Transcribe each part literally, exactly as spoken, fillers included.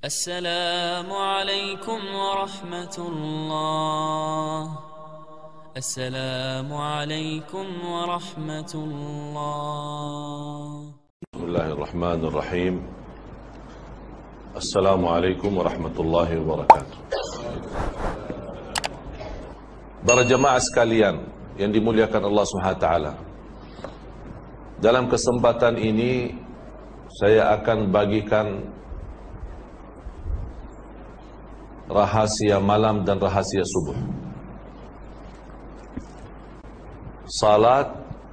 السلام عليكم ورحمة الله. السلام عليكم ورحمة الله. بسم الله الرحمن الرحيم. السلام عليكم ورحمة الله وبركاته. Para jemaah sekalian yang dimuliakan Allah Subhanahu wa taala. Dalam kesempatan ini saya akan bagikan rahasia malam dan rahasia subuh. Salat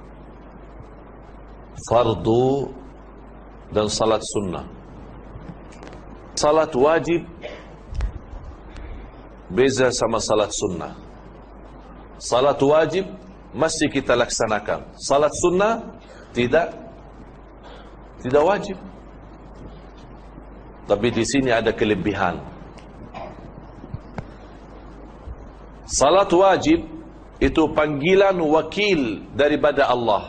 fardu dan salat sunnah. Salat wajib beza sama salat sunnah. Salat wajib mesti kita laksanakan. Salat sunnah tidak tidak wajib. Tapi di sini ada kelebihan. Salat wajib itu panggilan wakil daripada Allah.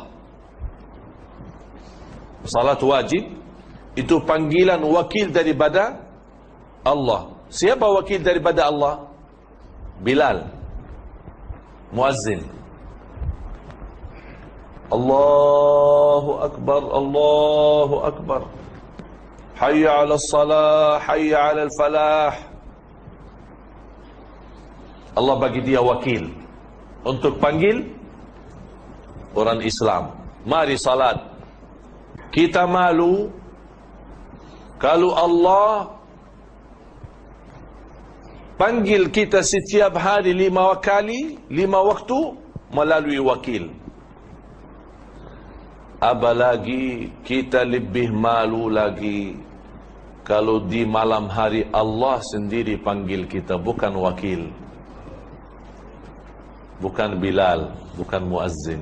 Salat wajib itu panggilan wakil daripada Allah. Siapa wakil daripada Allah? Bilal, muazzin. Allahu Akbar, Allahu Akbar. Hayya 'alas salah, hayya 'alal falah. Allah bagi dia wakil untuk panggil orang Islam. Mari salat. Kita malu kalau Allah panggil kita setiap hari lima kali, lima waktu melalui wakil. Apalagi kita lebih malu lagi kalau di malam hari Allah sendiri panggil kita, bukan wakil. Bukan Bilal, bukan muazzin.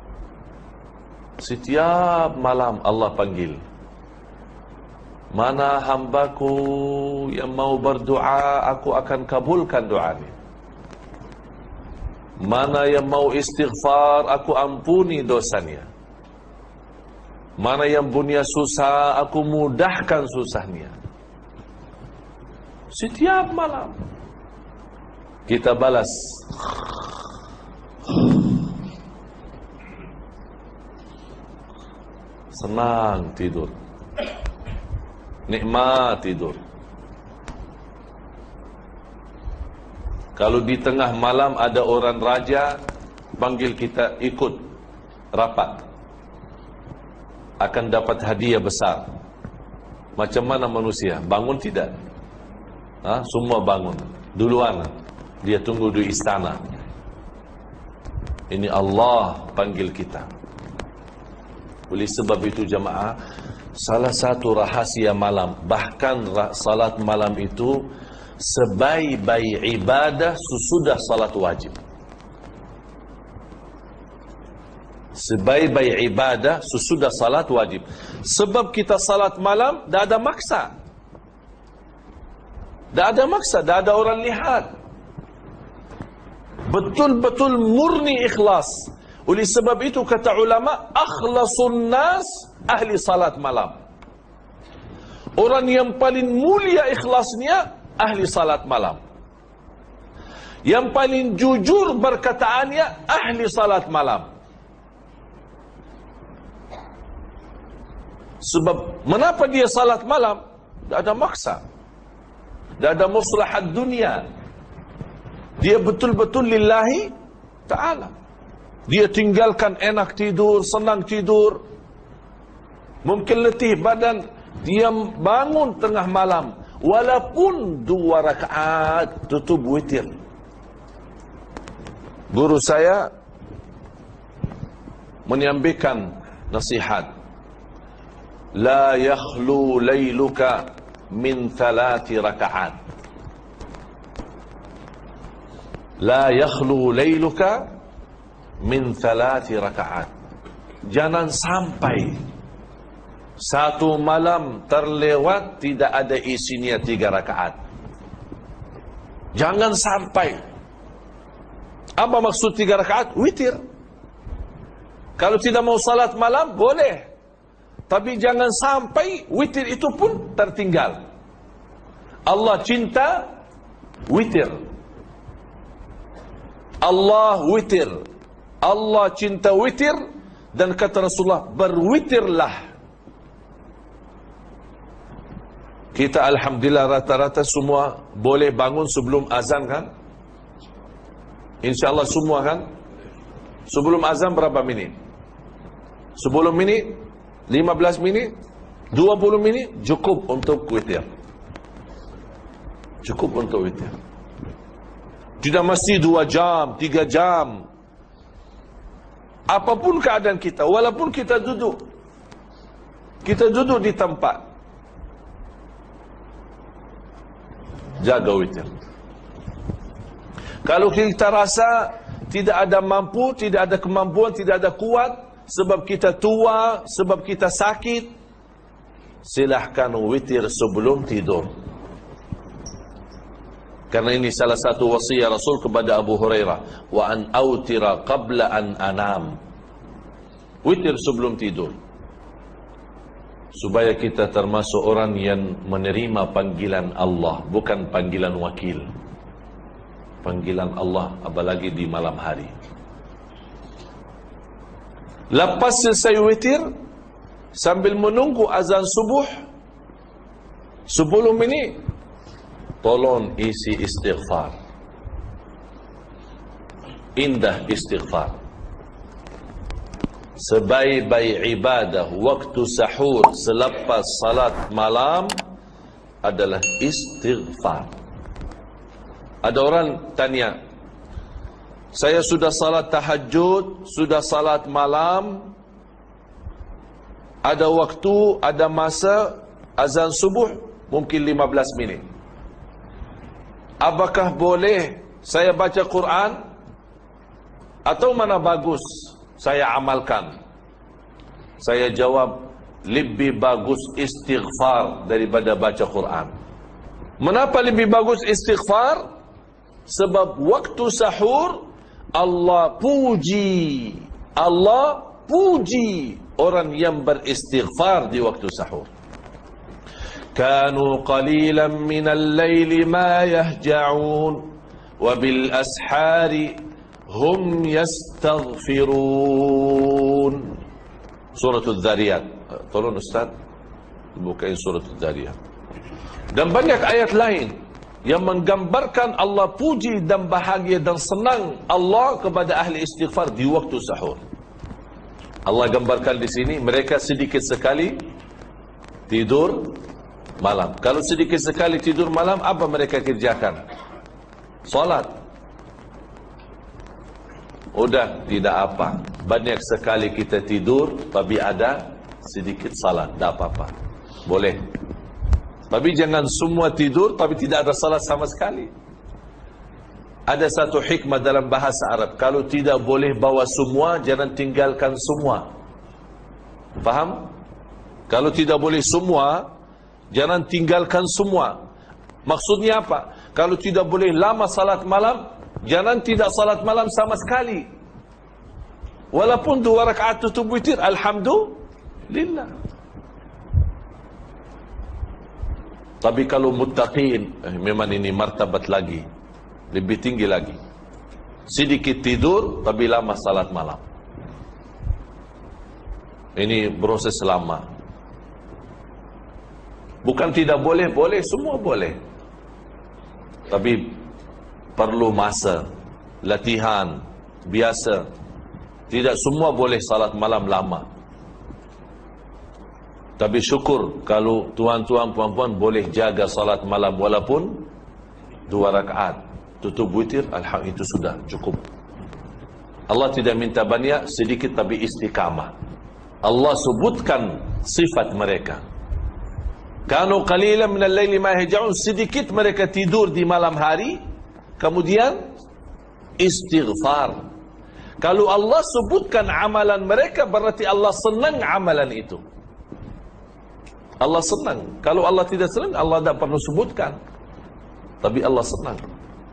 Setiap malam Allah panggil. Mana hambaku yang mau berdoa, aku akan kabulkan doanya. Mana yang mau istighfar, aku ampuni dosanya. Mana yang punya susah, aku mudahkan susahnya. Setiap malam kita balas. Senang tidur, nikmat tidur. Kalau di tengah malam ada orang raja panggil kita ikut rapat, akan dapat hadiah besar. Macam mana manusia? Bangun tidak? Ha? Semua bangun duluan. Dia tunggu di istana. Ini Allah panggil kita. Oleh sebab itu jemaah, salah satu rahasia malam, bahkan salat malam itu sebaik-baik ibadah sesudah salat wajib. Sebaik-baik ibadah sesudah salat wajib. Sebab kita salat malam dah ada maksa. Dah ada maksa, dah ada orang lihat. Betul-betul murni ikhlas. Oleh sebab itu kata ulama, akhlasun nas ahli salat malam. Orang yang paling mulia ikhlasnya ahli salat malam. Yang paling jujur berkataannya ahli salat malam. Sebab kenapa dia salat malam? Tidak ada maksa, tidak ada maslahat dunia. Dia betul-betul lillahi ta'ala. Dia tinggalkan enak tidur, senang tidur, mungkin letih badan. Dia bangun tengah malam, walaupun dua rakaat tutup witir. Guru saya menyampaikan nasihat, la yakhlu layluka min thalathi rakaat. La yakhlu layluka min thalathi rakaat. Jangan sampai satu malam terlewat tidak ada isinya tiga rakaat. Jangan sampai. Apa maksud tiga rakaat? Witir. Kalau tidak mau salat malam boleh, tapi jangan sampai witir itu pun tertinggal. Allah cinta witir. Allah witir. Allah cinta witir. Dan kata Rasulullah, berwitirlah. Kita alhamdulillah rata-rata semua boleh bangun sebelum azan kan? InsyaAllah semua kan? Sebelum azan berapa minit? sepuluh minit? lima belas minit? dua puluh minit? Cukup untuk witir. Cukup untuk witir. Tidak mesti dua jam, tiga jam. Apapun keadaan kita, walaupun kita duduk, kita duduk di tempat, jaga witir. Kalau kita rasa tidak ada mampu, tidak ada kemampuan, tidak ada kuat, sebab kita tua, sebab kita sakit, silahkan witir sebelum tidur. Karena ini salah satu wasiat Rasul kepada Abu Hurairah, wa an autira qabla an anam. Witir sebelum tidur, supaya kita termasuk orang yang menerima panggilan Allah, bukan panggilan wakil. Panggilan Allah, apalagi di malam hari. Lepas selesai witir, sambil menunggu azan subuh sepuluh minit, tolong isi istighfar. Indah istighfar. Sebaik-baik ibadah waktu sahur selepas salat malam adalah istighfar. Ada orang tanya, saya sudah salat tahajud, sudah salat malam, ada waktu, ada masa, azan subuh mungkin lima belas minit. Apakah boleh saya baca Quran? Atau mana bagus saya amalkan? Saya jawab, lebih bagus istighfar daripada baca Quran. Mengapa lebih bagus istighfar? Sebab waktu sahur Allah puji, Allah puji orang yang beristighfar di waktu sahur. Kanu qalilan minal laili ma yahja'un wa bil ashari hum yastaghfirun. Surah Al-Dhariyat. Tolong Ustaz bukain Surah Al-Dhariyat. Dan banyak ayat lain yang menggambarkan Allah puji dan bahagia dan senang Allah kepada ahli istighfar di waktu sahur. Allah gambarkan di sini, mereka sedikit sekali tidur malam. Kalau sedikit sekali tidur malam, apa mereka kerjakan? Salat. Udah, tidak apa. Banyak sekali kita tidur, tapi ada sedikit salat, tidak apa-apa. Boleh. Tapi jangan semua tidur, tapi tidak ada salat sama sekali. Ada satu hikmah dalam bahasa Arab. Kalau tidak boleh bawa semua, jangan tinggalkan semua. Faham? Kalau tidak boleh semua, jangan tinggalkan semua. Maksudnya apa? Kalau tidak boleh lama salat malam, jangan tidak salat malam sama sekali. Walaupun dua rakaat tutup witir, alhamdulillah. Tapi kalau muttaqin, eh, memang ini martabat lagi, lebih tinggi lagi. Sedikit tidur, tapi lama salat malam. Ini proses lama. Bukan tidak boleh, boleh, semua boleh. Tapi perlu masa, latihan, biasa. Tidak semua boleh salat malam lama. Tapi syukur kalau tuan-tuan, puan-puan boleh jaga salat malam walaupun dua rakaat. Tutup witir, alhamdulillah itu sudah cukup. Allah tidak minta banyak, sedikit tapi istiqamah. Allah sebutkan sifat mereka. Kanu qalilan minal laili ma yahja'un, sedikit mereka tidur di malam hari, kemudian istighfar. Kalau Allah sebutkan amalan mereka, berarti Allah senang amalan itu. Allah senang. Kalau Allah tidak senang, Allah tidak perlu sebutkan. Tapi Allah senang.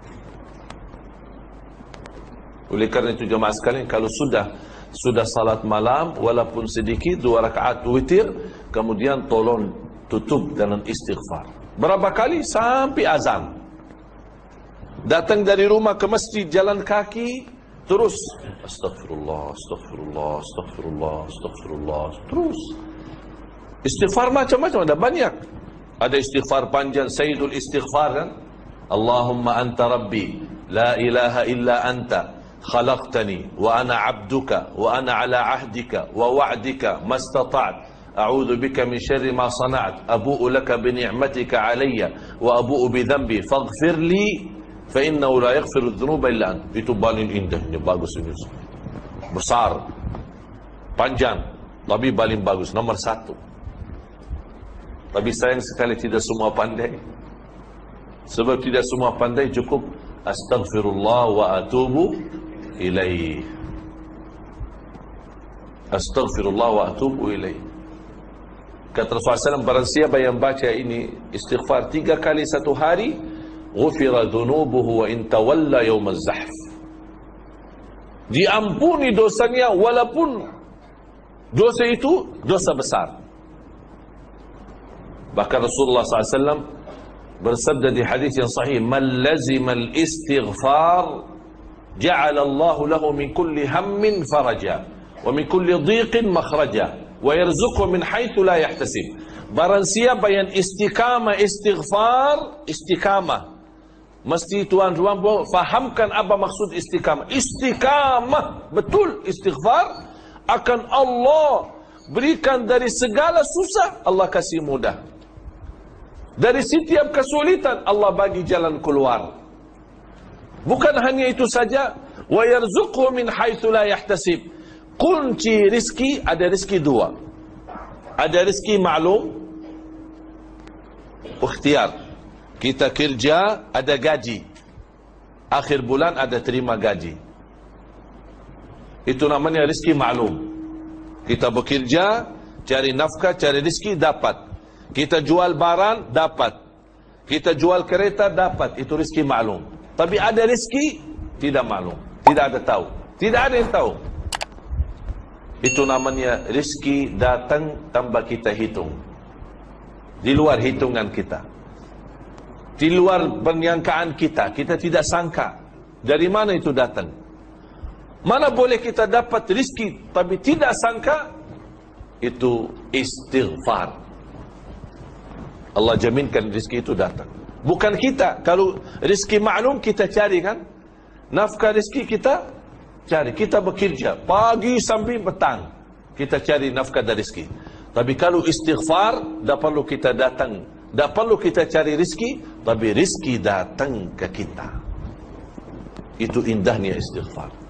Oleh kerana itu jemaah sekalian, kalau sudah sudah salat malam, walaupun sedikit, dua rakaat witir, kemudian tolong tutup dengan istighfar. Berapa kali? Sampai azan. Datang dari rumah ke masjid jalan kaki, terus astagfirullah, astagfirullah, astagfirullah, astagfirullah, terus. Istighfar macam-macam, ada banyak. Ada istighfar panjang, Sayyidul Istighfar kan? Allahumma anta rabbi, la ilaha illa anta, khalaqtani, wa ana abduka, wa ana ala ahdika, wa wa'dika, mastata'at. A'udzu bika min syarri ma sana'at, abu'u laka bi ni'matika 'alayya, wa abu'u bi dhanbi, faghfir li, fa innahu la yaghfiru dhunuba illa ant. Itu paling indah, ini bagus ini. Besar, panjang, tapi paling bagus, nomor satu. Tapi sayang sekali tidak semua pandai. Sebab tidak semua pandai, cukup astaghfirullah wa atubu ilaih. Astaghfirullah wa atubu ilaih. Kata Rasulullah sallallahu alaihi wasallam, barang siapa yang baca ini istighfar tiga kali satu hari, ghufira dhunubuhu wa in tawalla yawm az-zahf. Diampuni dosanya walaupun dosa itu dosa besar. Bahkan Rasulullah sallallahu alaihi wasallam bersabda di hadis yang sahih, man lazima al-istighfar ja'ala Allahu lahu min kulli hammin faraja wa min kulli dhiqin makhraja wa yarzuqhu min haitsu la yahtasib. Barang siapa yang istiqamah istighfar, istiqamah, mesti tuan-tuan fahamkan apa maksud istiqamah. Istiqamah betul istighfar, akan Allah berikan dari segala susah, Allah kasih mudah. Dari setiap kesulitan, Allah bagi jalan keluar. Bukan hanya itu saja, wa yarzuqhu min haitsu la yahtasib. Kunci rizki, ada rizki dua. Ada rizki maklum, ikhtiar. Kita kerja, ada gaji. Akhir bulan ada terima gaji. Itu namanya rizki maklum. Kita bekerja, cari nafkah, cari rizki, dapat. Kita jual barang, dapat. Kita jual kereta, dapat. Itu rizki maklum. Tapi ada rizki tidak maklum, tidak ada tahu, tidak ada yang tahu. Itu namanya rizki datang tanpa kita hitung. Di luar hitungan kita, di luar penyangkaan kita. Kita tidak sangka dari mana itu datang. Mana boleh kita dapat rizki tapi tidak sangka? Itu istighfar. Allah jaminkan rizki itu datang. Bukan kita. Kalau rizki maklum kita cari kan, nafkah rizki kita cari, kita bekerja pagi sampai petang, kita cari nafkah dari rizki. Tapi kalau istighfar, tak perlu kita datang, tak perlu kita cari rizki, tapi rizki datang ke kita. Itu indahnya istighfar.